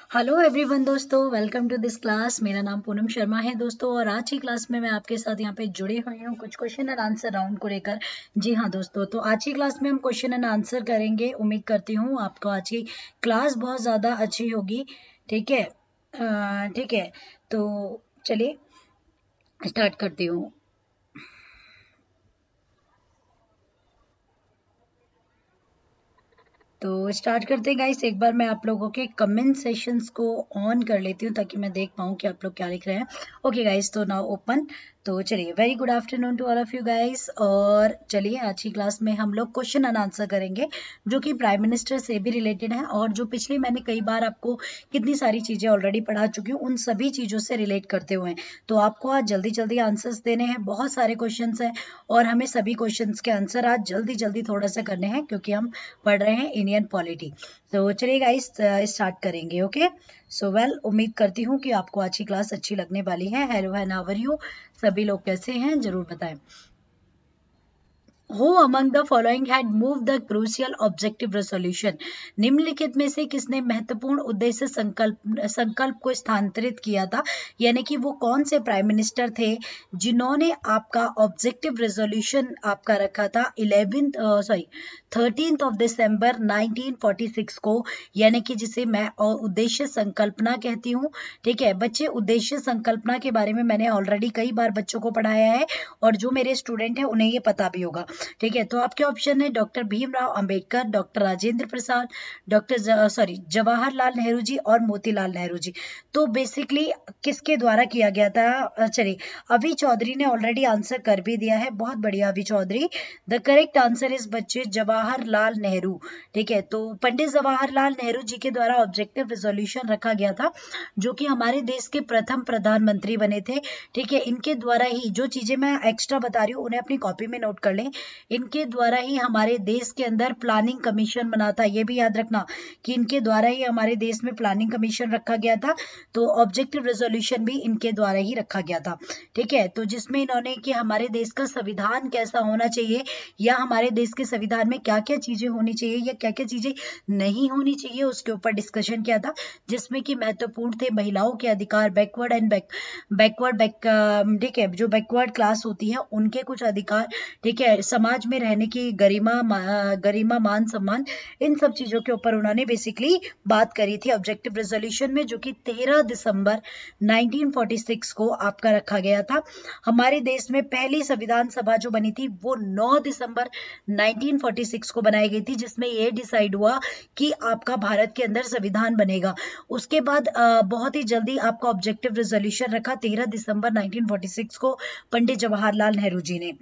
Hello everyone दोस्तों, welcome to this class. मेरा नाम पूनम शर्मा है दोस्तों, और आज की क्लास में मैं आपके साथ यहाँ पे जुड़ी हुई हूँ कुछ क्वेश्चन एंड आंसर राउंड को लेकर। जी हाँ दोस्तों, तो आज की क्लास में हम क्वेश्चन एंड आंसर करेंगे। उम्मीद करती हूँ आपको आज की क्लास बहुत ज़्यादा अच्छी होगी। ठीक है, ठीक है, तो चलिए स्टार्ट करती हूँ। तो स्टार्ट करते हैं गाइस। एक बार मैं आप लोगों के कमेंट सेशंस को ऑन कर लेती हूँ ताकि मैं देख पाऊँ कि आप लोग क्या लिख रहे हैं। ओके गाइस, तो नाउ ओपन। तो चलिए, very good afternoon to all of you guys. और चलिए आज की क्लास में हम लोग क्वेश्चन एंड आंसर करेंगे जो कि प्राइम मिनिस्टर से भी रिलेटेड है, और जो पिछली मैंने कई बार आपको कितनी सारी चीज़ें ऑलरेडी पढ़ा चुकी हूँ, उन सभी चीज़ों से रिलेट करते हुए हैं। तो आपको आज जल्दी जल्दी आंसर्स देने हैं। बहुत सारे क्वेश्चन हैं और हमें सभी क्वेश्चन के आंसर आज जल्दी जल्दी थोड़ा सा करने हैं, क्योंकि हम पढ़ रहे हैं इंडियन पॉलिटी। तो चलिए गाइस स्टार्ट करेंगे। ओके, सो वेल, उम्मीद करती हूँ कि आपको आज की क्लास अच्छी लगने वाली है। Hello and how are you, सभी लोग कैसे हैं जरूर बताएं। Who among the following had moved the crucial objective resolution? निम्नलिखित में से किसने महत्वपूर्ण उद्देश्य संकल्प को स्थानांतरित किया था, यानी कि वो कौन से प्राइम मिनिस्टर थे जिन्होंने आपका ऑब्जेक्टिव रेजोल्यूशन आपका रखा था 13 दिसंबर 1946 को, यानी कि जिसे मैं उद्देश्य संकल्पना कहती हूँ। ठीक है बच्चे, उद्देश्य संकल्पना के बारे में मैंने ऑलरेडी कई बार बच्चों को पढ़ाया है, और जो मेरे स्टूडेंट हैं उन्हें ये पता भी होगा। ठीक है, तो आपके ऑप्शन है डॉक्टर भीमराव अंबेडकर, डॉक्टर राजेंद्र प्रसाद, जवाहरलाल नेहरू जी और मोतीलाल नेहरू जी। तो बेसिकली किसके द्वारा किया गया था? चलिए, अभी चौधरी ने ऑलरेडी आंसर कर भी दिया है। बहुत बढ़िया Abhi Chaudhary. The correct answer is बच्चे जवाहरलाल नेहरू। ठीक है, तो पंडित जवाहरलाल नेहरू जी के द्वारा ऑब्जेक्टिव रेजोल्यूशन रखा गया था, जो कि हमारे देश के प्रथम प्रधानमंत्री बने थे। ठीक है, इनके द्वारा ही जो चीजें मैं एक्स्ट्रा बता रही हूँ उन्हें अपनी कॉपी में नोट कर लें। इनके द्वारा ही हमारे देश के अंदर प्लानिंग कमीशन बना था। ये भी याद रखना कि इनके द्वारा ही हमारे देश में प्लानिंग कमीशन रखा गया था। तो ऑब्जेक्टिव रेजोल्यूशन भी इनके द्वारा ही रखा गया था। ठीक है, तो जिसमें इन्होंने कि हमारे देश का संविधान कैसा होना चाहिए, या हमारे देश के संविधान में क्या क्या चीजें होनी चाहिए या क्या क्या चीजें नहीं होनी चाहिए, उसके ऊपर डिस्कशन किया था। जिसमें कि महत्वपूर्ण थे महिलाओं के अधिकार, ठीक है, जो बैकवर्ड क्लास होती है उनके कुछ अधिकार। ठीक है, समाज में रहने की गरिमा मान सम्मान, इन सब चीजों के ऊपर उन्होंने बेसिकली बात करी थी ऑब्जेक्टिव रेजोल्यूशन में, जो कि 13 दिसंबर 1946 को आपका रखा गया था। हमारे देश में पहली संविधान सभा जो बनी थी वो 9 दिसंबर 1946 को बनाई गई थी, जिसमें ये डिसाइड हुआ कि आपका भारत के अंदर संविधान बनेगा। उसके बाद बहुत ही जल्दी आपका ऑब्जेक्टिव रेजोल्यूशन रखा 13 दिसंबर 1946 को पंडित जवाहरलाल नेहरू जी ने।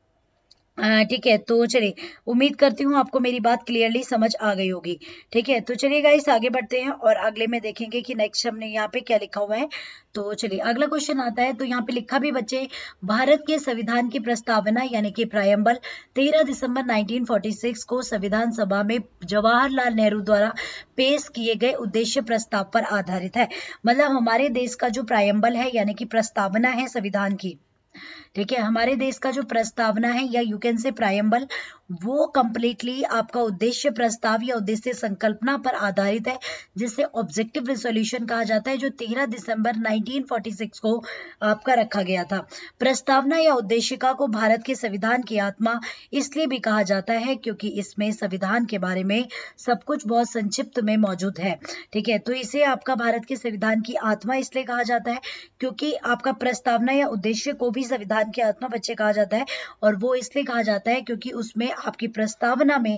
ठीक है, तो चलिए, उम्मीद करती हूँ आपको मेरी बात क्लियरली समझ आ गई होगी। ठीक है, तो चलिए गाइस आगे बढ़ते हैं और अगले में देखेंगे कि नेक्स्ट हमने यहाँ पे क्या लिखा हुआ है। तो चलिए अगला क्वेश्चन आता है। तो यहाँ पे लिखा भी बच्चे, भारत के संविधान की प्रस्तावना यानी कि प्रायम्बल 13 दिसंबर 1946 को संविधान सभा में जवाहरलाल नेहरू द्वारा पेश किए गए उद्देश्य प्रस्ताव पर आधारित है। मतलब हमारे देश का जो प्रायम्बल है यानी कि प्रस्तावना है संविधान की। ठीक है, हमारे देश का जो प्रस्तावना है या यू कैन से प्रायम्बल, वो कंप्लीटली आपका उद्देश्य प्रस्ताव या उद्देश्य संकल्पना पर आधारित है, जिसे ऑब्जेक्टिव रेजोल्यूशन कहा जाता है, जो 13 दिसंबर 1946 को आपका रखा गया था। प्रस्तावना या उद्देशिका को भारत के संविधान की आत्मा इसलिए भी कहा जाता है क्योंकि इसमें संविधान के बारे में सब कुछ बहुत संक्षिप्त में मौजूद है। ठीक है, तो इसे आपका भारत के संविधान की आत्मा इसलिए कहा जाता है क्योंकि आपका प्रस्तावना या उद्देश्य को भी संविधान की आत्मा बच्चे कहा जाता है, और वो इसलिए कहा जाता है क्योंकि उसमें आपकी प्रस्तावना में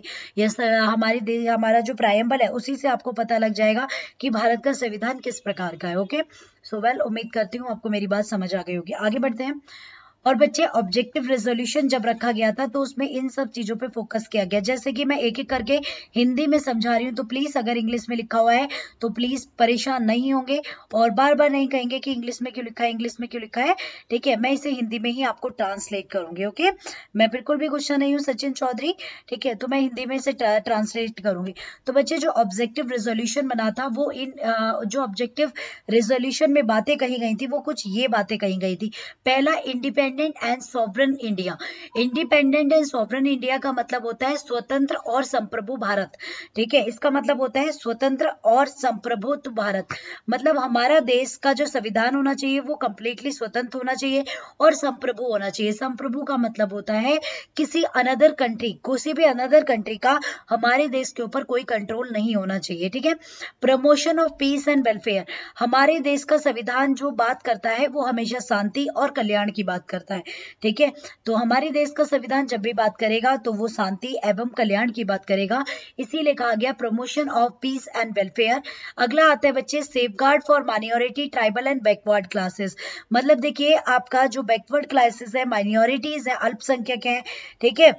हमारा जो प्रायम्बल है उसी से आपको पता लग जाएगा कि भारत का संविधान किस प्रकार का है। ओके, सो वेल, उम्मीद करती हूँ आपको मेरी बात समझ आ गई होगी। आगे बढ़ते हैं। और बच्चे, ऑब्जेक्टिव रेजोल्यूशन जब रखा गया था तो उसमें इन सब चीजों पे फोकस किया गया। जैसे कि मैं एक एक करके हिंदी में समझा रही हूँ, तो प्लीज अगर इंग्लिश में लिखा हुआ है तो प्लीज परेशान नहीं होंगे और बार बार नहीं कहेंगे कि इंग्लिश में क्यों लिखा है, इंग्लिश में क्यों लिखा है। ठीक है, मैं इसे हिंदी में ही आपको ट्रांसलेट करूंगी। ओके, मैं बिल्कुल भी गुस्सा नहीं हूँ सचिन चौधरी। ठीक है, तो मैं हिंदी में इसे ट्रांसलेट करूंगी। तो बच्चे, जो ऑब्जेक्टिव रेजोल्यूशन बना था वो जो ऑब्जेक्टिव रेजोल्यूशन में बातें कही गई थी वो कुछ ये बातें कही गई थी। पहला, independence independent and sovereign India. Independent and sovereign India का मतलब होता है स्वतंत्र और संप्रभु भारत। ठीक है, इसका मतलब होता है स्वतंत्र और संप्रभुत्व भारत। मतलब हमारा देश का जो संविधान होना चाहिए वो कंप्लीटली स्वतंत्र होना चाहिए और संप्रभु होना चाहिए। संप्रभु का मतलब होता है किसी अनदर कंट्री, किसी भी अनदर कंट्री का हमारे देश के ऊपर कोई कंट्रोल नहीं होना चाहिए। ठीक है, promotion of peace and welfare, हमारे देश का संविधान जो बात करता है वो हमेशा शांति और कल्याण की बात करता है। ठीक है, तो हमारे देश का संविधान जब भी बात करेगा तो वो शांति एवं कल्याण की बात करेगा, इसीलिए कहा गया promotion of peace and welfare. अगला आता है बच्चे safeguard for minority, tribal and backward classes. मतलब देखिए आपका जो बैकवर्ड क्लासेस है, माइनॉरिटीज है, अल्पसंख्यक है, ठीक है,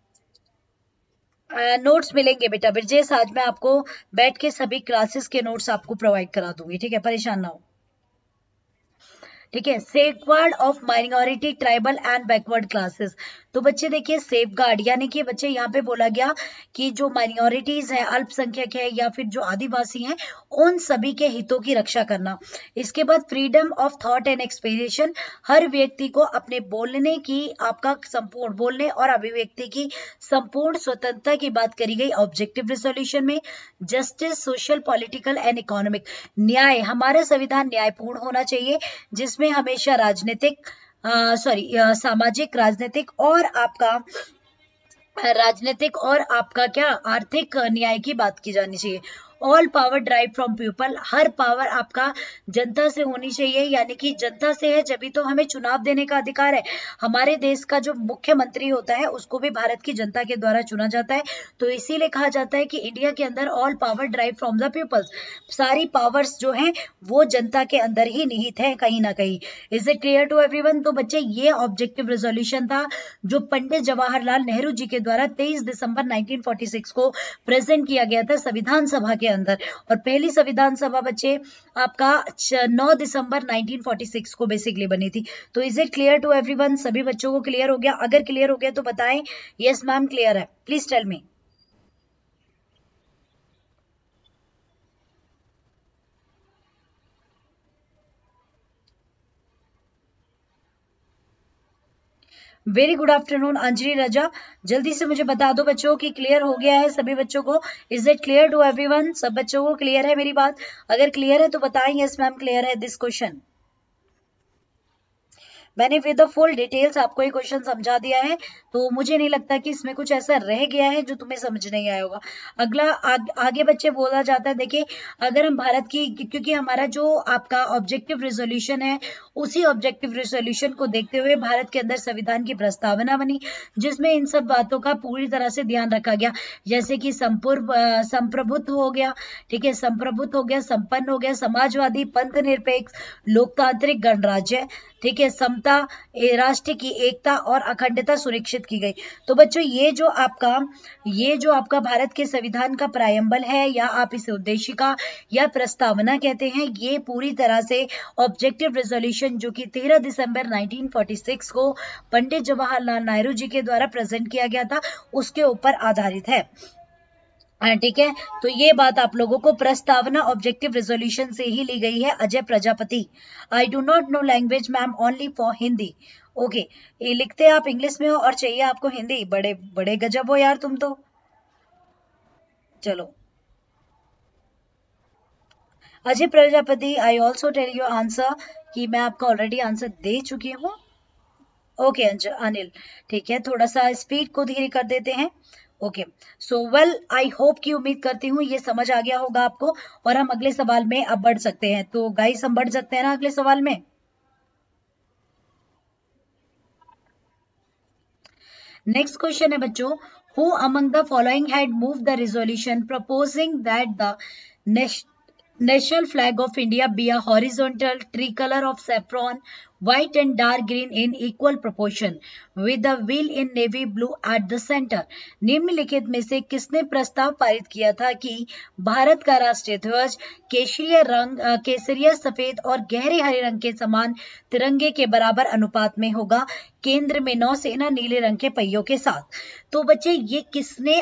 नोट्स मिलेंगे बेटा ब्रजेश, आज मैं आपको बैठ के सभी क्लासेस के नोट्स आपको प्रोवाइड करा दूंगी। ठीक है, परेशान ना हो। ठीक है, safeguard of minority, tribal and backward classes. तो बच्चे देखिए सेफगार्ड यानी कि बच्चे यहाँ पे बोला गया कि जो माइनॉरिटीज है, अल्पसंख्यक है या फिर जो आदिवासी हैं, उन सभी के हितों की रक्षा करना। इसके बाद freedom of thought and expression, हर व्यक्ति को अपने बोलने की, आपका संपूर्ण बोलने और अभिव्यक्ति की संपूर्ण स्वतंत्रता की बात करी गई ऑब्जेक्टिव रेजोल्यूशन में। Justice, social, political and economic, न्याय, हमारा संविधान न्यायपूर्ण होना चाहिए जिसमें हमेशा राजनीतिक सामाजिक, राजनीतिक और आपका क्या आर्थिक न्याय की बात की जानी चाहिए। All power drive from people, हर पावर आपका जनता से होनी चाहिए, यानी कि जनता से है जब भी तो हमें चुनाव देने का अधिकार है। हमारे देश का जो मुख्यमंत्री होता है उसको भी भारत की जनता के द्वारा चुना जाता है, तो इसीलिए कहा जाता है कि इंडिया के अंदर all power drive from the peoples, सारी पावर्स जो हैं वो जनता के अंदर ही निहित है कहीं ना कहीं। Is it clear to everyone? तो बच्चे ये ऑब्जेक्टिव रेजोल्यूशन था जो पंडित जवाहरलाल नेहरू जी के द्वारा 23 दिसंबर 1946 को प्रेजेंट किया गया था संविधान सभा के अंदर, और पहली संविधान सभा बच्चे आपका 9 दिसंबर 1946 को बेसिकली बनी थी। तो is it clear to everyone? सभी बच्चों को क्लियर हो गया? अगर क्लियर हो गया तो बताएं यस मैम क्लियर है, please tell me. Very good afternoon Anjali Raza, जल्दी से मुझे बता दो बच्चों कि क्लियर हो गया है सभी बच्चों को? Is it clear to everyone? सब बच्चों को क्लियर है मेरी बात? अगर क्लियर है तो बताएं यस मैम क्लियर है दिस क्वेश्चन। मैंने विद द फुल डिटेल्स आपको ये क्वेश्चन समझा दिया है, तो मुझे नहीं लगता कि इसमें कुछ ऐसा रह गया है जो तुम्हें समझ नहीं आया होगा। अगला आगे बच्चे बोला जाता है, देखिए अगर हम भारत की, क्योंकि हमारा जो आपका ऑब्जेक्टिव रेजोल्यूशन है उसी ऑब्जेक्टिव रेजोल्यूशन को देखते हुए भारत के अंदर संविधान की प्रस्तावना बनी, जिसमें इन सब बातों का पूरी तरह से ध्यान रखा गया, जैसे कि संप्रभुत्व हो गया, ठीक है, संप्रभुत्व हो गया, संपन्न हो गया, समाजवादी, पंथ निरपेक्ष, लोकतांत्रिक गणराज्य, ठीक है, समता, राष्ट्र की एकता और अखंडता सुनिश्चित की गई। तो बच्चों ये जो आपका भारत के संविधान का प्रायम्बल है, या आप इसे उद्देशिका या प्रस्तावना कहते हैं, ये पूरी तरह से ऑब्जेक्टिव रेजोल्यूशन जो कि 13 दिसंबर 1946 को पंडित जवाहरलाल नेहरू जी के द्वारा प्रेजेंट किया गया था उसके ऊपर आधारित है। ठीक है, तो ये बात आप लोगों को प्रस्तावना ऑब्जेक्टिव रेजोल्यूशन से ही ली गई है। Ajay Prajapati, I do not know language ma'am only for Hindi. Okay, ये लिखते आप इंग्लिश में हो और चाहिए आपको हिंदी, बड़े बड़े गजब हो यार तुम तो। चलो Ajay Prajapati, I also tell you answer कि मैं आपका ऑलरेडी आंसर दे चुकी हूँ। ओके अनिल, ठीक है, थोड़ा सा स्पीड को धीरे कर देते हैं। Okay, so well I hope कि उम्मीद करती हूँ ये समझ आ गया होगा आपको, और हम अगले सवाल में अब बढ़ सकते हैं। तो गाइस हम बढ़ सकते हैं ना अगले सवाल में? नेक्स्ट क्वेश्चन है बच्चों, who among the following had move the resolution proposing that the national flag of India be a horizontal tricolor of saffron, white and dark green in equal proportion with the wheel in navy blue at the center। निम्नलिखित में से किसने प्रस्ताव पारित किया था कि भारत का राष्ट्रीय ध्वज केसरिया सफेद और गहरे हरे रंग के समान तिरंगे के बराबर अनुपात में होगा, केंद्र में नौसेना नीले रंग के पहियों के साथ। तो बच्चे ये किसने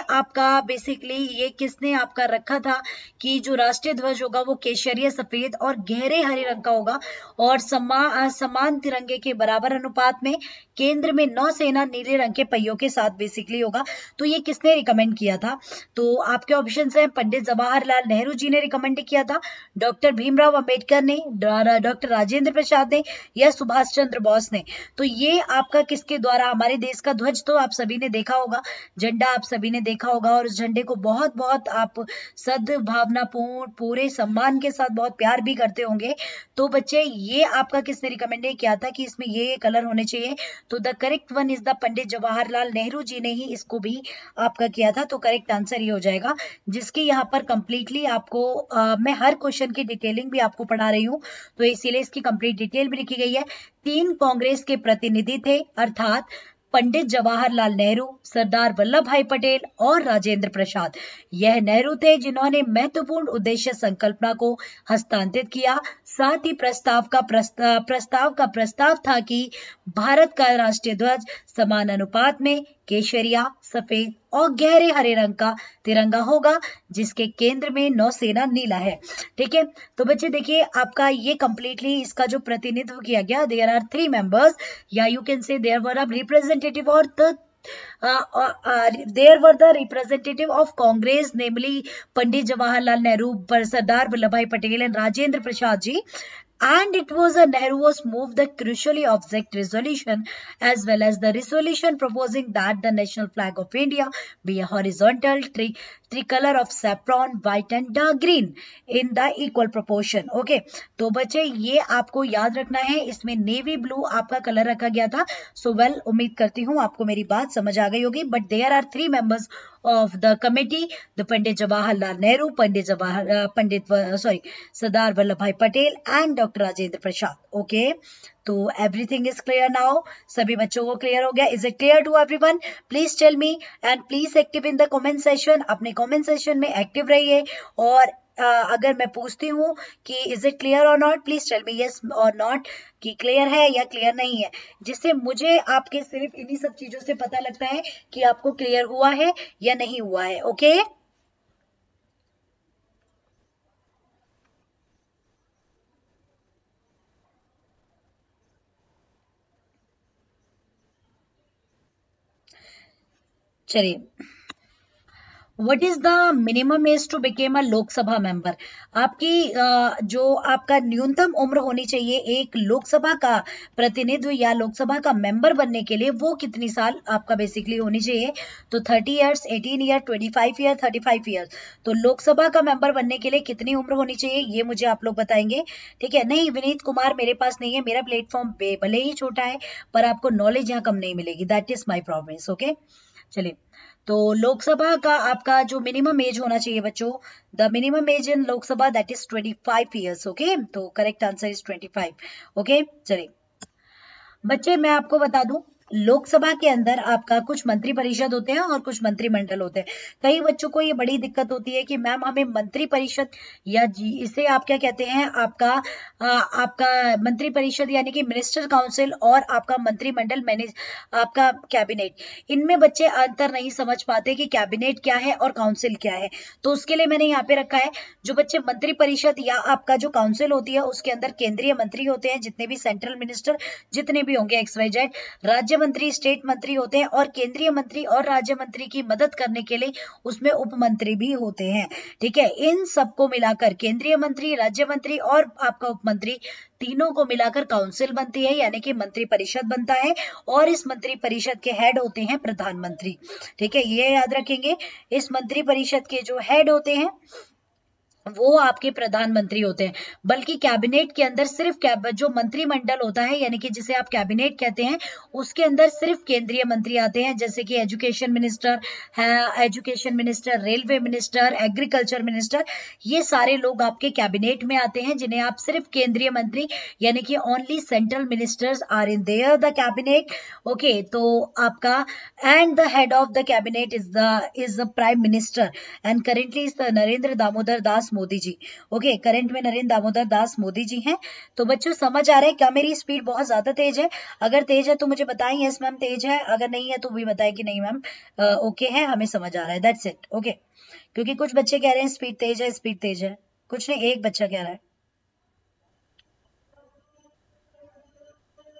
आपका रखा था कि जो राष्ट्रीय ध्वज होगा वो केसरिया सफेद और गहरे हरे रंग का होगा, और समान समान तिरंगे के बराबर अनुपात में केंद्र में नौसेना नीले रंग के पहियों के साथ बेसिकली होगा। तो ये किसने रिकमेंड किया था? तो आपके ऑप्शन है पंडित जवाहरलाल नेहरू जी ने रिकमेंड किया था, डॉक्टर भीमराव अंबेडकर ने, डॉक्टर राजेंद्र प्रसाद ने, या सुभाष चंद्र बोस ने। तो ये आपका किसके द्वारा, हमारे देश का ध्वज तो आप सभी ने देखा होगा, झंडा आप सभी ने देखा होगा, और उस झंडे को बहुत बहुत आप सद्भावनापूर्ण पूरे सम्मान के साथ बहुत प्यार भी करते होंगे। तो बच्चे ये आपका किसने रिकमेंड किया था कि इसमें ये कलर होने चाहिए? तो the correct one is the Pandit Jawaharlal Nehru ji ने ही इसको भी आपका किया था। तो करेक्ट आंसर ये हो जाएगा, जिसकी यहाँ पर कंप्लीटली आपको मैं हर क्वेश्चन की डिटेलिंग भी आपको पढ़ा रही हूँ, तो इसीलिए इसकी कंप्लीट डिटेल भी लिखी गई है। 3 कांग्रेस के प्रतिनिधि थे, अर्थात पंडित जवाहरलाल नेहरू, सरदार वल्लभ भाई पटेल और राजेंद्र प्रसाद। यह नेहरू थे जिन्होंने महत्वपूर्ण उद्देश्य संकल्पना को हस्तांतरित किया। साथ ही प्रस्ताव था कि भारत का राष्ट्रीय ध्वज समान अनुपात में केशरिया, सफेद और गहरे हरे रंग का तिरंगा होगा, जिसके केंद्र में नौसेना नीला है। ठीक है, तो बच्चे देखिए आपका ये कंप्लीटली इसका जो प्रतिनिधित्व किया गया, देयर आर 3 मेंबर्स, या you can say there were a representative और there were the representative of Congress, namely Pandit Jawaharlal Nehru, Sardar Vallabhbhai Patel and Rajendra Prasad ji. And it was Nehru was moved the crucially object resolution, as well as the resolution proposing that the national flag of India be a horizontal tricolor of saffron, white and dark green in the equal proportion. Okay, तो बच्चे ये आपको याद रखना है, इसमें navy blue आपका colour रखा गया था। सो वेल, उम्मीद करती हूँ आपको मेरी बात समझ आ गई होगी। But there are 3 members of the committee, the Pandit Jawaharlal Nehru, Sardar Vallabhbhai Patel and Dr. Rajendra Prasad. Okay, तो everything is clear now. सभी बच्चों को क्लियर हो गया? Is it clear to everyone? Please tell me and please active in the comment section. अपने comment section में active रहिए, और अगर मैं पूछती हूँ कि इज इट क्लियर और not, please tell me yes और नॉट, कि क्लियर है या क्लियर नहीं है, जिससे मुझे आपके सिर्फ इन्हीं सब चीजों से पता लगता है कि आपको क्लियर हुआ है या नहीं हुआ है। ओके, चलिए, what is the minimum age to became a Lok Sabha member? आपकी जो आपका न्यूनतम उम्र होनी चाहिए एक लोकसभा का प्रतिनिधित्व या लोकसभा का मेंबर बनने के लिए, वो कितनी साल आपका बेसिकली होनी चाहिए? तो 30 ईयर्स, 18 ईयर, 25 ईयर, 35 ईयर्स। तो लोकसभा का मेंबर बनने के लिए कितनी उम्र होनी चाहिए, ये मुझे आप लोग बताएंगे। ठीक है, नहीं विनीत कुमार मेरे पास नहीं है, मेरा प्लेटफॉर्म भले ही छोटा है पर आपको नॉलेज यहाँ कम नहीं मिलेगी, that is my promise. Okay, चलिए, तो लोकसभा का आपका जो मिनिमम एज होना चाहिए बच्चों, the minimum age in Lok Sabha that is 25 years. Okay, तो करेक्ट आंसर इज 25। ओके, चलिए बच्चे, मैं आपको बता दूं, लोकसभा के अंदर आपका कुछ मंत्री परिषद होते हैं और कुछ मंत्रिमंडल होते हैं। कई बच्चों को ये बड़ी दिक्कत होती है कि मैम हमें मंत्री परिषद या जी इसे आप क्या कहते हैं, आपका मंत्री परिषद यानी कि मिनिस्टर काउंसिल और आपका मंत्रिमंडल मैनेज आपका कैबिनेट, इनमें बच्चे अंतर नहीं समझ पाते कि कैबिनेट क्या है और काउंसिल क्या है। तो उसके लिए मैंने यहाँ पे रखा है, जो बच्चे मंत्री परिषद या आपका जो काउंसिल होती है उसके अंदर केंद्रीय मंत्री होते हैं, जितने भी सेंट्रल मिनिस्टर जितने भी होंगे XYZ, राज्य मंत्री, स्टेट मंत्री होते हैं, और केंद्रीय मंत्री और राज्य मंत्री की मदद करने के लिए उसमें उप मंत्री भी होते हैं। ठीक है, इन सबको मिलाकर केंद्रीय मंत्री, राज्य मंत्री और आपका उप मंत्री, तीनों को मिलाकर काउंसिल बनती है, यानी कि मंत्री परिषद बनता है, और इस मंत्री परिषद के हेड होते हैं प्रधानमंत्री। ठीक है, ये याद रखेंगे, इस मंत्री परिषद के जो हेड होते हैं वो आपके प्रधानमंत्री होते हैं। बल्कि कैबिनेट के अंदर सिर्फ जो मंत्रिमंडल होता है, यानी कि जिसे आप कैबिनेट कहते हैं, उसके अंदर सिर्फ केंद्रीय मंत्री आते हैं, जैसे कि एजुकेशन मिनिस्टर है, रेलवे मिनिस्टर, एग्रीकल्चर मिनिस्टर, ये सारे लोग आपके कैबिनेट में आते हैं, जिन्हें आप सिर्फ केंद्रीय मंत्री यानी कि only central ministers are in there the cabinet. Okay, तो आपका and the head of the cabinet is the prime minister, and currently is Narendra Damodar Das Modi ji. Okay, current में नरेंद्र दामोदर दास मोदी जी हैं। तो बच्चों समझ आ रहा है क्या मेरी स्पीड बहुत ज्यादा तेज है? अगर तेज है तो मुझे बताएं यस मैम तेज है, अगर नहीं है तो भी बताएं कि नहीं मैम ओके है, हमें समझ आ रहा है, दैट्स इट। ओके, क्योंकि कुछ बच्चे कह रहे हैं स्पीड तेज है, स्पीड तेज है, कुछ नहीं, एक बच्चा कह रहा है।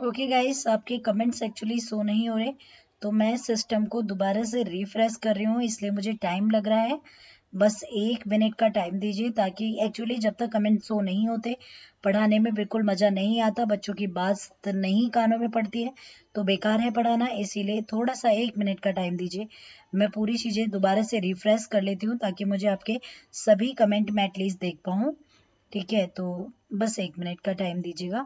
ओके गाइस, आपके कमेंट्स एक्चुअली शो नहीं हो रहे, तो मैं सिस्टम को दोबारा से रिफ्रेश कर रही हूँ, इसलिए मुझे टाइम लग रहा है। बस 1 मिनट का टाइम दीजिए, ताकि एक्चुअली जब तक कमेंट शो नहीं होते पढ़ाने में बिल्कुल मज़ा नहीं आता, बच्चों की बात नहीं कानों में पड़ती है, तो बेकार है पढ़ाना। इसीलिए थोड़ा सा 1 मिनट का टाइम दीजिए, मैं पूरी चीज़ें दोबारा से रिफ्रेश कर लेती हूँ, ताकि मुझे आपके सभी कमेंट मैं एटलीस्ट देख पाऊँ। ठीक है, तो बस 1 मिनट का टाइम दीजिएगा।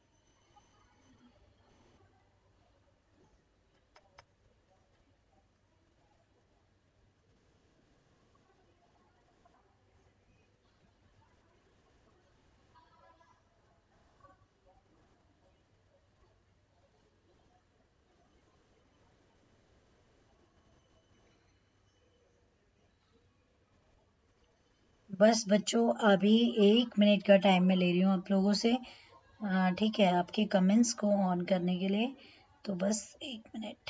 बस बच्चों, अभी 1 मिनट का टाइम मैं ले रही हूँ आप लोगों से। ठीक है, आपके कमेंट्स को ऑन करने के लिए, तो बस 1 मिनट।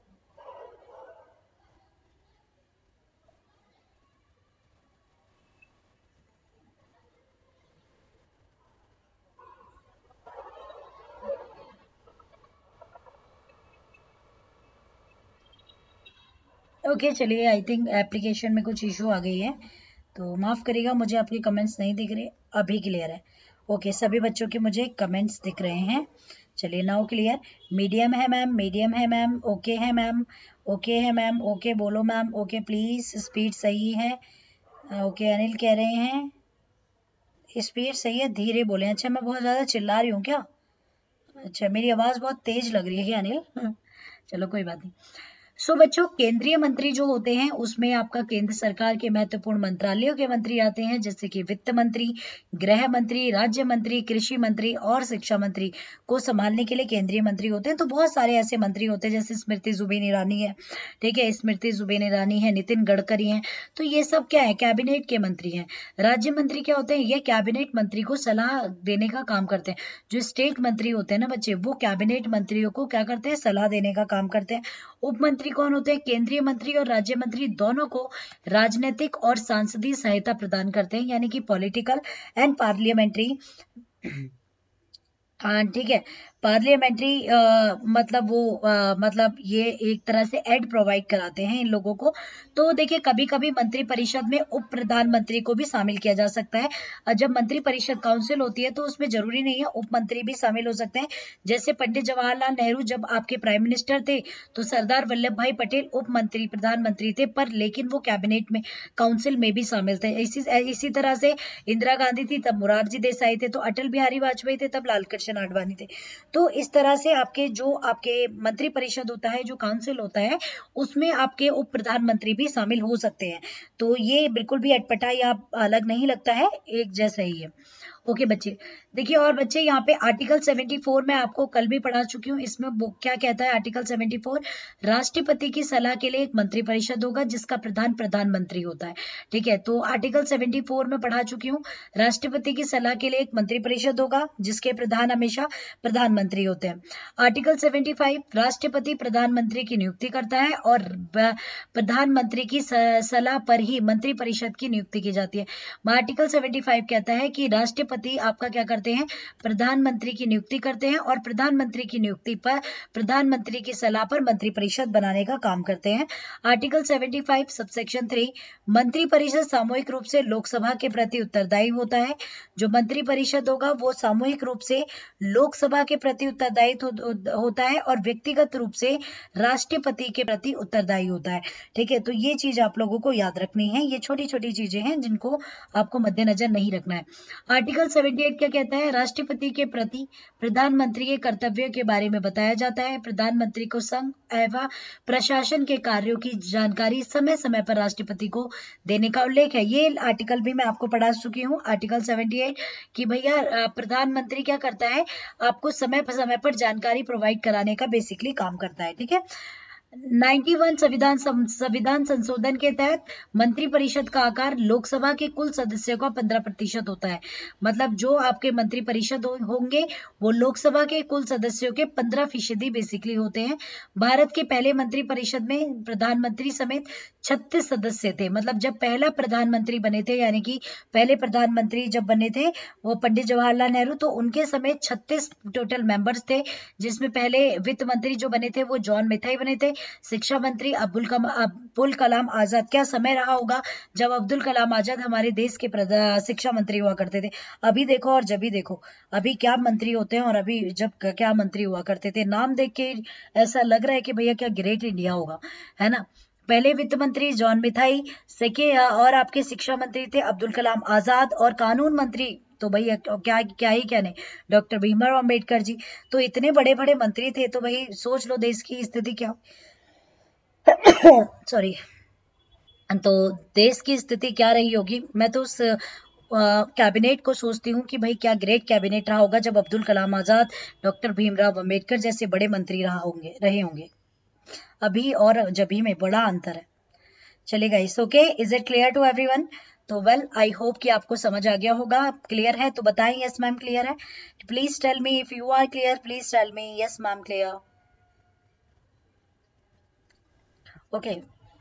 ओके चलिए, आई थिंक एप्लीकेशन में कुछ इशू आ गई है, तो माफ़ करिएगा, मुझे आपके कमेंट्स नहीं दिख रहे। अभी क्लियर है। ओके, सभी बच्चों के मुझे कमेंट्स दिख रहे हैं। चलिए, नाउ क्लियर। मीडियम है मैम, मीडियम है मैम, ओके है मैम, ओके है मैम, ओके बोलो मैम, ओके प्लीज़, स्पीड सही है। ओके, अनिल कह रहे हैं स्पीड सही है, धीरे बोले। अच्छा, मैं बहुत ज़्यादा चिल्ला रही हूँ क्या? अच्छा, मेरी आवाज़ बहुत तेज लग रही है क्या अनिल? चलो कोई बात नहीं। सो बच्चों, केंद्रीय मंत्री जो होते हैं उसमें आपका केंद्र सरकार के महत्वपूर्ण मंत्रालयों के मंत्री आते हैं, जैसे कि वित्त मंत्री, गृह मंत्री, राज्य मंत्री, कृषि मंत्री और शिक्षा मंत्री को संभालने के लिए केंद्रीय मंत्री होते हैं। तो बहुत सारे ऐसे मंत्री होते हैं, जैसे स्मृति जुबिन ईरानी है, ठीक है, स्मृति जुबिन ईरानी है, नितिन गडकरी हैं। तो ये सब क्या है, कैबिनेट के मंत्री हैं। राज्य मंत्री क्या होते हैं, ये कैबिनेट मंत्री को सलाह देने का काम करते हैं। जो स्टेट मंत्री होते हैं ना बच्चे, वो कैबिनेट मंत्रियों को क्या करते हैं, सलाह देने का काम करते हैं। उप मंत्री कौन होते हैं, केंद्रीय मंत्री और राज्य मंत्री दोनों को राजनीतिक और सांसदीय सहायता प्रदान करते हैं, यानी कि पॉलिटिकल एंड पार्लियामेंट्री। हाँ ठीक है, पार्लियामेंट्री मतलब वो मतलब ये एक तरह से एड प्रोवाइड कराते हैं इन लोगों को। तो देखिए, कभी कभी मंत्री परिषद में उप प्रधानमंत्री को भी शामिल किया जा सकता है। जब मंत्री परिषद काउंसिल होती है तो उसमें जरूरी नहीं है, उप मंत्री भी शामिल हो सकते हैं। जैसे पंडित जवाहरलाल नेहरू जब आपके प्राइम मिनिस्टर थे, तो सरदार वल्लभ भाई पटेल उप मंत्री प्रधानमंत्री थे, पर लेकिन वो कैबिनेट में काउंसिल में भी शामिल थे। इसी तरह से इंदिरा गांधी थी तब मुरारजी देसाई थे, तो अटल बिहारी वाजपेयी थे तब लाल कृष्ण आडवाणी थे। तो इस तरह से आपके मंत्री परिषद होता है, जो काउंसिल होता है, उसमें आपके उप प्रधानमंत्री भी शामिल हो सकते हैं। तो ये बिल्कुल भी अटपटा या अलग नहीं लगता है, एक जैसा ही है। ओके बच्चे, देखिए और बच्चे, यहाँ पे आर्टिकल 74 मैं आपको कल भी पढ़ा चुकी हूँ। इसमें वो क्या कहता है, आर्टिकल 74, राष्ट्रपति की सलाह के लिए एक मंत्री परिषद होगा जिसका प्रधान प्रधानमंत्री होता है। ठीक है, तो आर्टिकल 74 में पढ़ा चुकी हूँ, राष्ट्रपति की सलाह के लिए एक मंत्री परिषद होगा जिसके प्रधान हमेशा प्रधानमंत्री होते हैं। आर्टिकल 75, राष्ट्रपति प्रधानमंत्री की नियुक्ति करता है और प्रधानमंत्री की सलाह पर ही मंत्री परिषद की नियुक्ति की जाती है। आर्टिकल 75 कहता है कि राष्ट्रपति आपका क्या करते हैं, प्रधानमंत्री की नियुक्ति करते हैं और प्रधानमंत्री की नियुक्ति पर प्रधानमंत्री की सलाह पर मंत्री परिषद बनाने का काम करते हैं। आर्टिकल 75 सबसेक्शन 3, मंत्री परिषद सामूहिक रूप से लोकसभा के प्रति उत्तरदायी होता है। जो मंत्री परिषद होगा वो सामूहिक रूप से लोकसभा के प्रति उत्तरदायी होता है और व्यक्तिगत रूप से राष्ट्रपति के प्रति उत्तरदायी होता है। ठीक है, तो ये चीज आप लोगों को याद रखनी है, ये छोटी छोटी चीजें हैं जिनको आपको मद्देनजर नहीं रखना है। आर्टिकल 78 क्या कहता है, राष्ट्रपति के प्रति प्रधानमंत्री के कर्तव्यों के बारे में बताया जाता है। प्रधानमंत्री को संघ एवं प्रशासन के कार्यों की जानकारी समय समय पर राष्ट्रपति को देने का उल्लेख है। ये आर्टिकल भी मैं आपको पढ़ा चुकी हूँ, आर्टिकल 78, कि भैया प्रधानमंत्री क्या करता है, आपको समय पर जानकारी प्रोवाइड कराने का बेसिकली काम करता है। ठीक है, 91 संविधान संशोधन के तहत मंत्रिपरिषद का आकार लोकसभा के कुल सदस्यों का 15% होता है। मतलब जो आपके मंत्रिपरिषद होंगे वो लोकसभा के कुल सदस्यों के 15% बेसिकली होते हैं। भारत के पहले मंत्रिपरिषद में प्रधानमंत्री समेत 36 सदस्य थे। मतलब जब पहला प्रधानमंत्री बने थे, यानी कि पहले प्रधानमंत्री जब बने थे वो पंडित जवाहरलाल नेहरू, तो उनके समेत 36 टोटल मेंबर्स थे, जिसमें पहले वित्त मंत्री जो बने थे वो जॉन मिथाई बने थे। शिक्षा मंत्री अब्दुल कलाम आजाद। क्या समय रहा होगा जब अब्दुल कलाम आजाद हमारे देश के शिक्षा मंत्री हुआ करते थे। अभी देखो और जब भी देखो, अभी क्या मंत्री होते हैं और अभी जब क्या मंत्री हुआ करते थे। नाम देख के ऐसा लग रहा है कि भैया क्या ग्रेट इंडिया होगा, है ना। पहले वित्त मंत्री जॉन मिथाई, और आपके शिक्षा मंत्री थे अब्दुल कलाम आजाद, और कानून मंत्री तो भैया क्या क्या ही कहने, डॉक्टर भीमराव अंबेडकर जी। तो इतने बड़े बड़े मंत्री थे, तो भाई सोच लो देश की स्थिति क्या सॉरी तो देश की स्थिति क्या रही होगी। मैं तो उस कैबिनेट को सोचती हूँ कि भाई क्या ग्रेट कैबिनेट रहा होगा जब अब्दुल कलाम आजाद, डॉक्टर भीमराव अंबेडकर जैसे बड़े मंत्री रहे होंगे। अभी और जभी में बड़ा अंतर है। चलेगा इस okay. Is it clear to everyone? तो वेल आई होप कि आपको समझ आ गया होगा। क्लियर है तो बताएं यस मैम क्लियर है। Please tell me if you are clear, please tell me yes ma'am clear. Okay.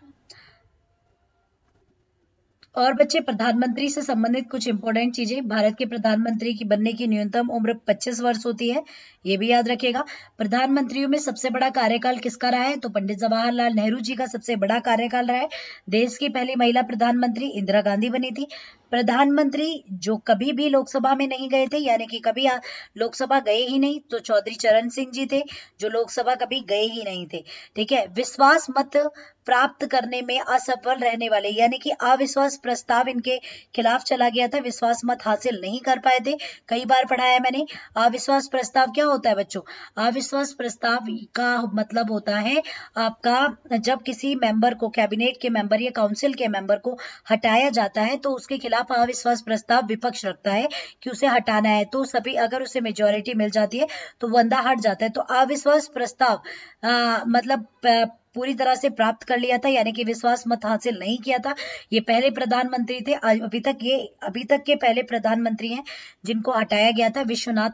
और बच्चे, प्रधानमंत्री से संबंधित कुछ इंपॉर्टेंट चीजें। भारत के प्रधानमंत्री की बनने की न्यूनतम उम्र 25 वर्ष होती है, ये भी याद रखेगा। प्रधानमंत्रियों में सबसे बड़ा कार्यकाल किसका रहा है? तो पंडित जवाहरलाल नेहरू जी का सबसे बड़ा कार्यकाल रहा है। देश की पहली महिला प्रधानमंत्री इंदिरा गांधी बनी थी। प्रधानमंत्री जो कभी भी लोकसभा में नहीं गए थे, यानी कि कभी लोकसभा गए ही नहीं, तो चौधरी चरण सिंह जी थे, जो लोकसभा कभी गए ही नहीं थे। ठीक है। विश्वास मत प्राप्त करने में असफल रहने वाले, यानी कि अविश्वास प्रस्ताव इनके खिलाफ चला गया था, विश्वास मत हासिल नहीं कर पाए थे। कई बार पढ़ाया मैंने। अविश्वास प्रस्ताव क्या होता है बच्चों? अविश्वास प्रस्ताव का मतलब होता है आपका, जब किसी मेंबर को, कैबिनेट के मेंबर या काउंसिल के मेंबर को हटाया जाता है, तो उसके खिलाफ अविश्वास प्रस्ताव विपक्ष रखता है कि उसे हटाना है। तो सभी, अगर उसे मेजोरिटी मिल जाती है तो बंदा हट जाता है। तो अविश्वास प्रस्ताव मतलब पूरी तरह से प्राप्त कर लिया था, यानी कि विश्वास मत हासिल नहीं किया था। ये पहले प्रधानमंत्री थे, अभी तक के पहले प्रधानमंत्री हैं जिनको हटाया गया था।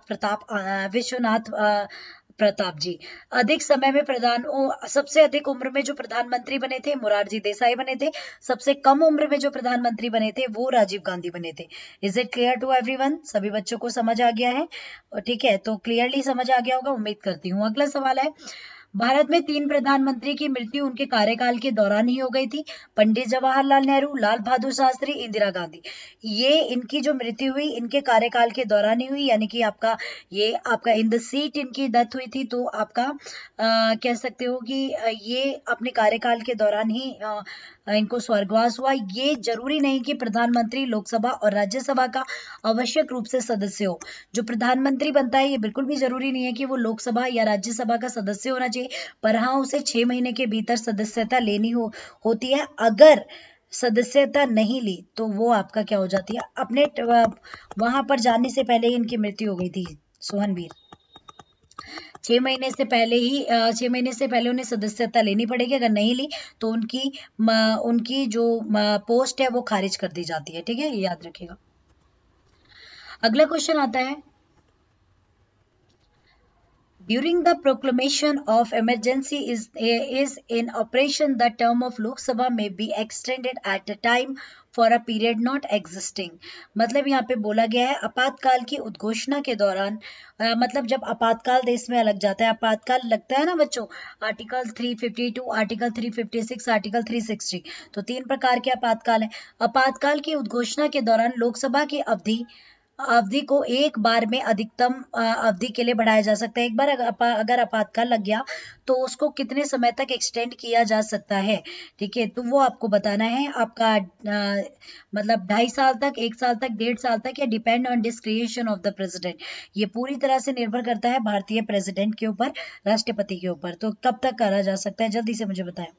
विश्वनाथ प्रताप जी। अधिक समय में सबसे अधिक उम्र में जो प्रधानमंत्री बने थे मोरारजी देसाई बने थे। सबसे कम उम्र में जो प्रधानमंत्री बने थे वो राजीव गांधी बने थे। Is it clear to everyone? सभी बच्चों को समझ आ गया है? ठीक है, तो क्लियरली समझ आ गया होगा, उम्मीद करती हूँ। अगला सवाल है, भारत में 3 प्रधानमंत्री की मृत्यु उनके कार्यकाल के दौरान ही हो गई थी। पंडित जवाहरलाल नेहरू, लाल बहादुर शास्त्री, इंदिरा गांधी। ये इनकी जो मृत्यु हुई इनके कार्यकाल के दौरान ही हुई, यानी कि आपका इन द सीट इनकी डेथ हुई थी। तो आपका कह सकते हो कि ये अपने कार्यकाल के दौरान ही इनको स्वर्गवास हुआ। ये जरूरी नहीं कि प्रधानमंत्री लोकसभा और राज्यसभा का आवश्यक रूप से सदस्य हो। जो प्रधानमंत्री बनता है ये बिल्कुल भी जरूरी नहीं है कि वो लोकसभा या राज्यसभा का सदस्य होना चाहिए, पर हाँ उसे 6 महीने के भीतर सदस्यता लेनी होती है। अगर सदस्यता नहीं ली तो वो आपका क्या हो जाती है, अपने वहां पर जाने से पहले ही इनकी मृत्यु हो गई थी। सोहनवीर, 6 महीने से पहले उन्हें सदस्यता लेनी पड़ेगी। अगर नहीं ली तो उनकी जो पोस्ट है वो खारिज कर दी जाती है। ठीक है, ये याद रखिएगा। अगला क्वेश्चन आता है, during the proclamation of emergency is in operation, the term of Lok Sabha may be extended at a time for a period not existing। मतलब यहाँ पे बोला गया है आपातकाल की उद्घोषणा के दौरान, मतलब जब आपातकाल देश में लग जाता है, आपातकाल लगता है ना बच्चों, आर्टिकल 352, आर्टिकल 356, आर्टिकल 360। तो 3 प्रकार के आपातकाल है। आपातकाल की उद्घोषणा के दौरान लोकसभा की अवधि को एक बार में अधिकतम अवधि के लिए बढ़ाया जा सकता है। एक बार अगर आपातकाल लग गया तो उसको कितने समय तक एक्सटेंड किया जा सकता है। ठीक है, तो वो आपको बताना है। आपका मतलब 2.5 साल तक, 1 साल तक, 1.5 साल तक, या depend on discretion of the president. ये पूरी तरह से निर्भर करता है भारतीय प्रेसिडेंट के ऊपर, राष्ट्रपति के ऊपर। तो कब तक करा जा सकता है, जल्दी से मुझे बताएं।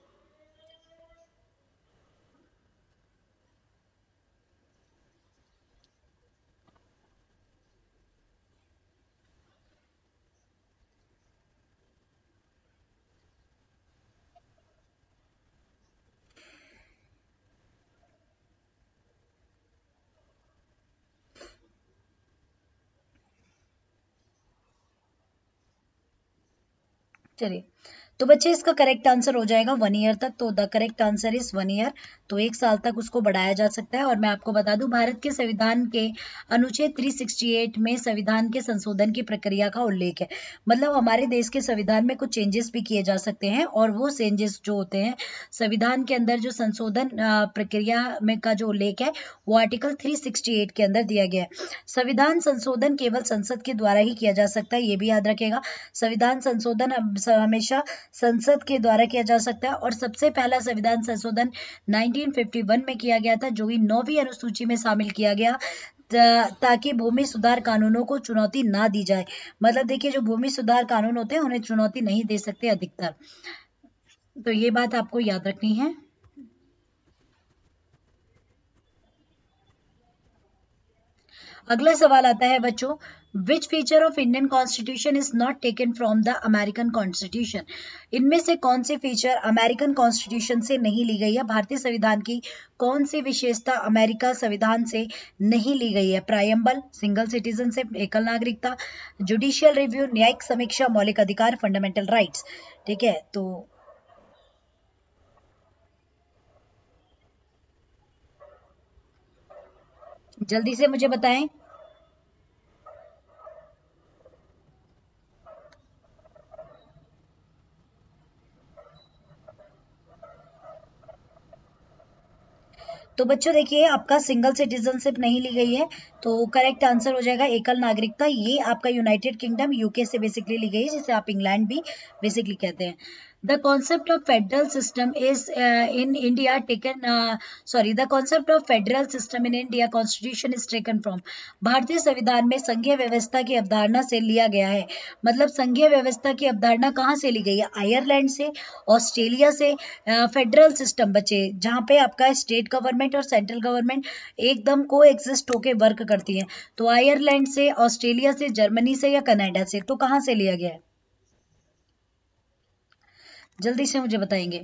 चलिए, तो बच्चे इसका करेक्ट आंसर हो जाएगा 1 ईयर तक। तो the correct answer is 1 year. तो 1 साल तक उसको बढ़ाया जा सकता है। और मैं आपको बता दूं, भारत के संविधान के अनुच्छेद 368 में संविधान के संशोधन की प्रक्रिया का उल्लेख है। मतलब हमारे देश के संविधान में कुछ चेंजेस भी किए जा सकते हैं, और वो चेंजेस जो होते हैं संविधान के अंदर, जो संशोधन प्रक्रिया में का जो उल्लेख है, वो आर्टिकल 368 के अंदर दिया गया है। संविधान संशोधन केवल संसद के द्वारा ही किया जा सकता है, ये भी याद रखेगा। संविधान संशोधन हमेशा संसद के द्वारा किया जा सकता है। और सबसे पहला संविधान संशोधन 1951 में किया गया था, जो कि 9वीं अनुसूची में शामिल किया गया, ताकि भूमि सुधार कानूनों को चुनौती ना दी जाए। मतलब देखिए, जो भूमि सुधार कानून होते हैं उन्हें चुनौती नहीं दे सकते अधिकतर। तो ये बात आपको याद रखनी है। अगला सवाल आता है बच्चों, which feature of Indian constitution is not taken from the American constitution. इनमें से कौन सी फीचर अमेरिकन कॉन्स्टिट्यूशन से नहीं ली गई है? भारतीय संविधान की कौन सी विशेषता अमेरिका संविधान से नहीं ली गई है? प्रायम्बल, सिंगल सिटीजनशिप, एकल नागरिकता, जुडिशियल रिव्यू, न्यायिक समीक्षा, मौलिक अधिकार, फंडामेंटल राइट्स। ठीक है, तो जल्दी से मुझे बताएं। तो बच्चों देखिए, आपका सिंगल सिटीजनशिप नहीं ली गई है, तो करेक्ट आंसर हो जाएगा एकल नागरिकता। ये आपका यूनाइटेड किंगडम यूके से बेसिकली ली गई है, जिसे आप इंग्लैंड भी बेसिकली कहते हैं। The concept of federal system is in India taken the concept of federal system in India constitution is taken from. भारतीय संविधान में संघीय व्यवस्था की अवधारणा से लिया गया है। मतलब संघीय व्यवस्था की अवधारणा कहाँ से ली गई है? आयरलैंड से, ऑस्ट्रेलिया से। फेडरल सिस्टम बचे, जहाँ पे आपका स्टेट गवर्नमेंट और सेंट्रल गवर्नमेंट एकदम को एग्जिस्ट होके वर्क करती है। तो आयरलैंड से, ऑस्ट्रेलिया से, जर्मनी से या कनाडा से। तो कहाँ से लिया गया है? जल्दी से मुझे बताएंगे।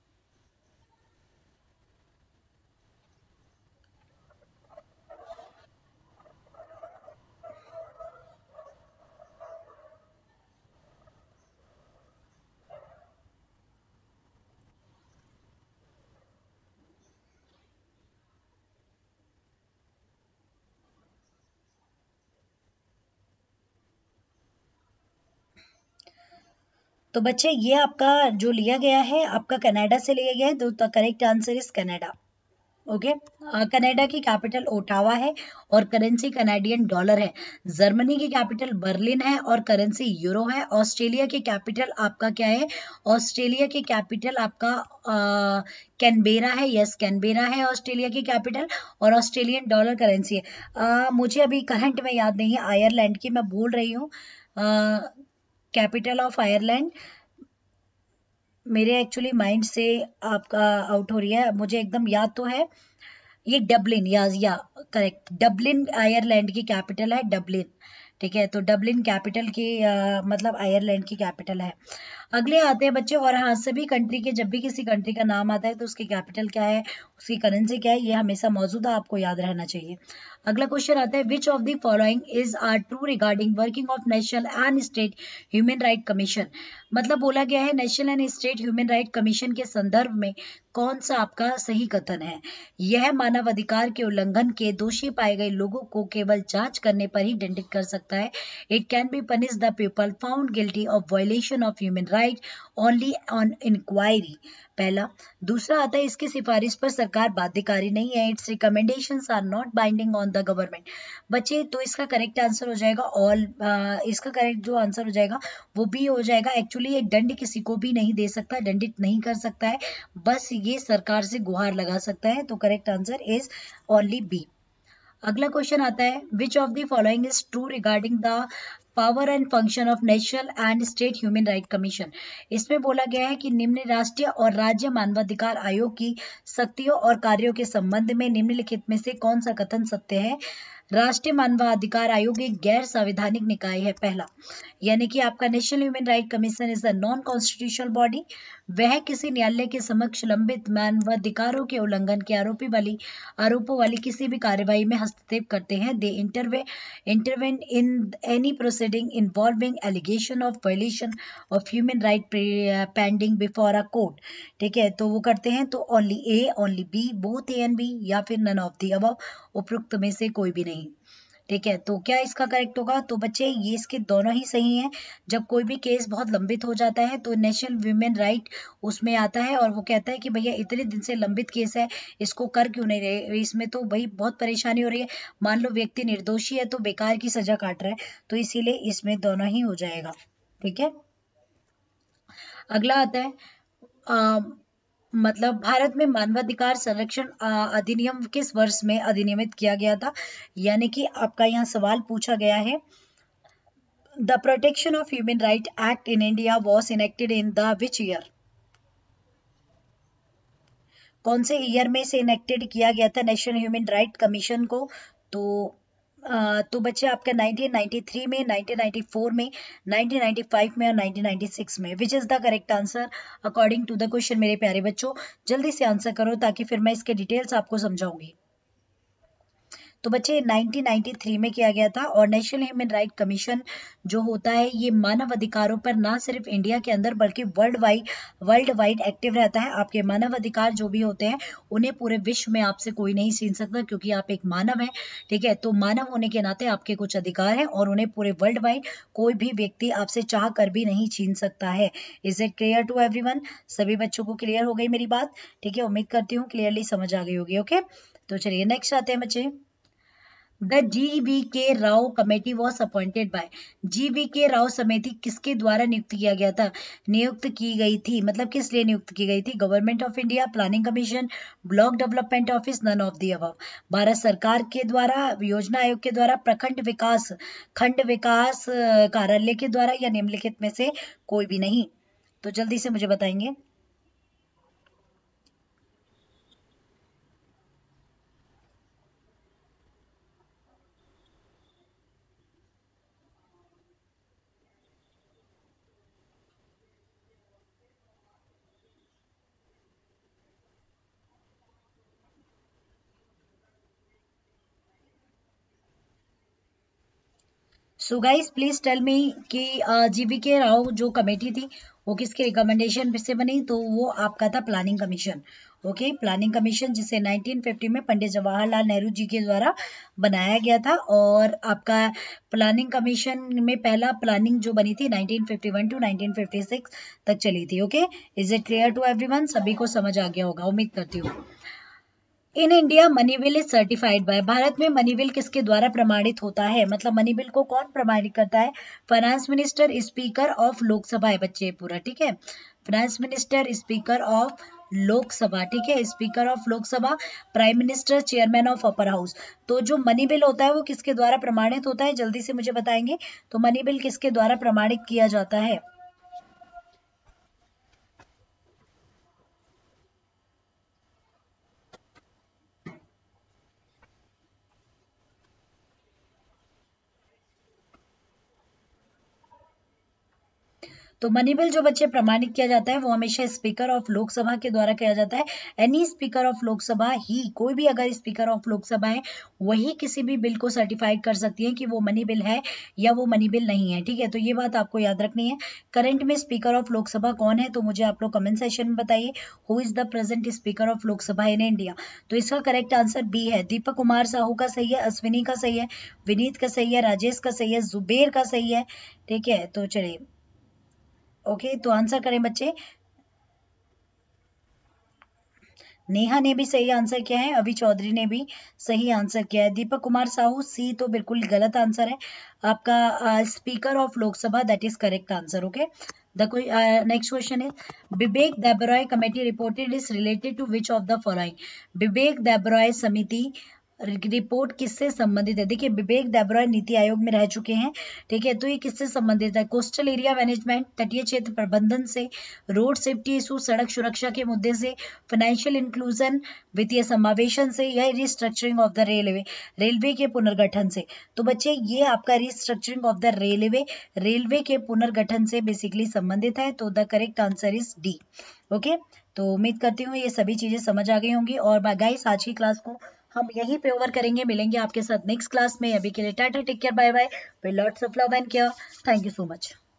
तो बच्चे, ये आपका जो लिया गया है, आपका कनाडा से लिया गया है। तो the correct answer is Canada. Okay. Canada की कैपिटल ओटावा है और करेंसी कनाडियन डॉलर है। जर्मनी की कैपिटल बर्लिन है और करेंसी यूरो है। ऑस्ट्रेलिया की कैपिटल आपका क्या है? ऑस्ट्रेलिया की कैपिटल आपका कैनबेरा है। यस, कैनबेरा है ऑस्ट्रेलिया की कैपिटल, और ऑस्ट्रेलियन डॉलर करेंसी है। मुझे अभी करंट में याद नहीं है आयरलैंड की, मैं भूल रही हूँ कैपिटल ऑफ आयरलैंड। मेरे एक्चुअली माइंड से आपका आउट हो रही है, मुझे एकदम याद तो है, ये डबलिन, या करेक्ट, डबलिन आयरलैंड की कैपिटल है, डबलिन। ठीक है, तो डबलिन कैपिटल की मतलब आयरलैंड की कैपिटल है। अगले आते हैं बच्चे, और हाँ, सभी कंट्री के, जब भी किसी कंट्री का नाम आता है तो उसकी कैपिटल क्या है, उसकी करेंसी क्या है, ये हमेशा मौजूदा आपको याद रहना चाहिए। अगला क्वेश्चन आता है, which of the following is are true regarding working of national and state human right commission. मतलब बोला गया है national and state human right commission के संदर्भ में कौन सा आपका सही कथन है? यह मानवाधिकार के उल्लंघन के दोषी पाए गए लोगों को केवल जांच करने पर ही दंडित कर सकता है। It can be punish the people found guilty of violation of human right only on inquiry. पहला। दूसरा आता है, इसकी सिफारिश पर सरकार बाध्यकारी नहीं है। Its recommendations are not binding on the government. बच्चे, तो इसका करेक्ट आंसर हो जाएगा ऑल। इसका करेक्ट जो आंसर हो जाएगा वो बी हो जाएगा। एक्चुअली ये दंड किसी को भी नहीं दे सकता, दंडित नहीं कर सकता है, बस ये सरकार से गुहार लगा सकता है। तो correct answer is only B. अगला क्वेश्चन आता है, which of the following is true regarding the power and function of national and state human right commission. इसमें बोला गया है कि निम्न राष्ट्रीय और राज्य मानवाधिकार आयोग की शक्तियों और कार्यों के संबंध में निम्नलिखित में से कौन सा कथन सत्य है? राष्ट्रीय मानवाधिकार आयोग एक गैर संवैधानिक निकाय है, पहला। यानी कि आपका national human right commission is a non constitutional body. वह किसी न्यायालय के समक्ष लंबित मानवाधिकारों के उल्लंघन के आरोपों वाली किसी भी कार्यवाही में हस्तक्षेप करते हैं। They intervene in any proceeding involving allegation of violation of human right pending before a court. ठीक है, तो वो करते हैं तो only A, only B, both A and B, या फिर नन ऑफ दी अबव, उपरोक्त में से कोई भी नहीं। ठीक है, तो क्या इसका करेक्ट होगा? तो बच्चे ये इसके दोनों ही सही हैं। जब कोई भी केस बहुत लंबित हो जाता है तो नेशनल ह्यूमन राइट उसमें आता है और वो कहता है कि भैया इतने दिन से लंबित केस है, इसको कर क्यों नहीं रहे, इसमें तो भाई बहुत परेशानी हो रही है। मान लो व्यक्ति निर्दोषी है तो बेकार की सजा काट रहा है, तो इसीलिए इसमें दोनों ही हो जाएगा। ठीक है, अगला आता है मतलब भारत में मानवाधिकार संरक्षण अधिनियम किस वर्ष में अधिनियमित किया गया था? यानी कि आपका यहाँ सवाल पूछा गया है, the protection of human right act in India was enacted in the which year? कौन से ईयर में से इनेक्टेड किया गया था नेशनल ह्यूमन राइट कमीशन को? तो बच्चे आपका 1993 में, 1994 में, 1995 में और 1996 में। Which is the correct answer according to the question? मेरे प्यारे बच्चों जल्दी से आंसर करो ताकि फिर मैं इसके डिटेल्स आपको समझाऊंगी। तो बच्चे 1993 में किया गया था। और नेशनल ह्यूमन राइट कमीशन जो होता है ये मानव अधिकारों पर ना सिर्फ इंडिया के अंदर बल्कि वर्ल्ड वाइड एक्टिव रहता है। आपके मानव अधिकार जो भी होते हैं उन्हें पूरे विश्व में आपसे कोई नहीं छीन सकता, क्योंकि आप एक मानव हैं। ठीक है, तो मानव होने के नाते आपके कुछ अधिकार हैं और उन्हें पूरे वर्ल्ड वाइड कोई भी व्यक्ति आपसे चाह कर भी नहीं छीन सकता है। Is it clear to everyone? सभी बच्चों को क्लियर हो गई मेरी बात? ठीक है, उम्मीद करती हूँ क्लियरली समझ आ गई होगी। ओके, तो चलिए नेक्स्ट आते हैं बच्चे। The GVK Rao committee was appointed by. GVK Rao समिति किसके द्वारा नियुक्त की गई थी? मतलब किस लिए नियुक्त की गई थी? Government of India, planning commission, block development office, none of the above. भारत सरकार के द्वारा, योजना आयोग के द्वारा, खंड विकास कार्यालय के द्वारा, या निम्नलिखित में से कोई भी नहीं? तो जल्दी से मुझे बताएंगे। So guys please tell me कि GVK राव जो कमेटी थी वो किसके रिकमेंडेशन से बनी? तो वो आपका था planning commission. Okay, planning commission जिसे 1950 में पंडित जवाहरलाल नेहरू जी के द्वारा बनाया गया था। और आपका प्लानिंग कमीशन में पहला प्लानिंग जो बनी थी 1951 टू 1956 तक चली थी। Okay, is it clear to everyone? सभी को समझ आ गया होगा, उम्मीद करती हूँ। In India money bill is certified by. भारत में मनी बिल किसके द्वारा प्रमाणित होता है? मतलब मनी बिल को कौन प्रमाणित करता है? Finance minister, speaker of Lok Sabha है बच्चे पूरा। ठीक है, finance minister, speaker of Lok Sabha. ठीक है, speaker of Lok Sabha, prime minister, chairman of upper house. तो जो मनी बिल होता है वो किसके द्वारा प्रमाणित होता है? जल्दी से मुझे बताएंगे। तो मनी बिल किसके द्वारा प्रमाणित किया जाता है? तो मनी बिल जो बच्चे प्रमाणित किया जाता है वो हमेशा स्पीकर ऑफ लोकसभा के द्वारा किया जाता है। एनी स्पीकर ऑफ लोकसभा ही, कोई भी अगर स्पीकर ऑफ लोकसभा है वही किसी भी बिल को सर्टिफाइड कर सकती है कि वो मनी बिल है या वो मनी बिल नहीं है। ठीक है, तो ये बात आपको याद रखनी है। करंट में स्पीकर ऑफ लोकसभा कौन है? तो मुझे आप लोग कमेंट सेक्शन में बताइए, who is the present speaker of Lok Sabha in India? तो इसका करेक्ट आंसर बी है। दीपक कुमार साहू का सही है, अश्विनी का सही है, विनीत का सही है, राजेश का सही है, जुबेर का सही है। ठीक है, तो चलिए ओके, तो आंसर करें बच्चे। नेहा ने भी सही आंसर किया है, अभी चौधरी ने भी सही आंसर किया है। दीपक कुमार साहू सी तो बिल्कुल गलत आंसर है आपका। Speaker of Lok Sabha that is correct answer. Okay, the next question is Vivek Debroy committee reported is related to which of the following? Vivek Debroy समिति रिपोर्ट किससे संबंधित है? देखिए विवेक देबरॉय नीति आयोग में रह चुके हैं, ठीक है, तो ये किससे संबंधित है? कोस्टल एरिया मैनेजमेंट, तटीय क्षेत्र प्रबंधन से, रोड सेफ्टी इशू, सड़क सुरक्षा के मुद्दे से, फाइनेंशियल इंक्लूजन, वित्तीय समावेशन से, या restructuring of the railway, railway के पुनर्गठन से। तो बच्चे ये आपका रिस्ट्रक्चरिंग ऑफ द रेलवे के पुनर्गठन से बेसिकली संबंधित है, तो the correct answer is D. Okay, तो उम्मीद करती हूँ ये सभी चीजें समझ आ गई होंगी। और गाइस आज की क्लास को हम यहीं पे ओवर करेंगे, मिलेंगे आपके साथ नेक्स्ट क्लास में। अभी के लिए tata, take care, bye bye, with lots of love and care. Thank you so much.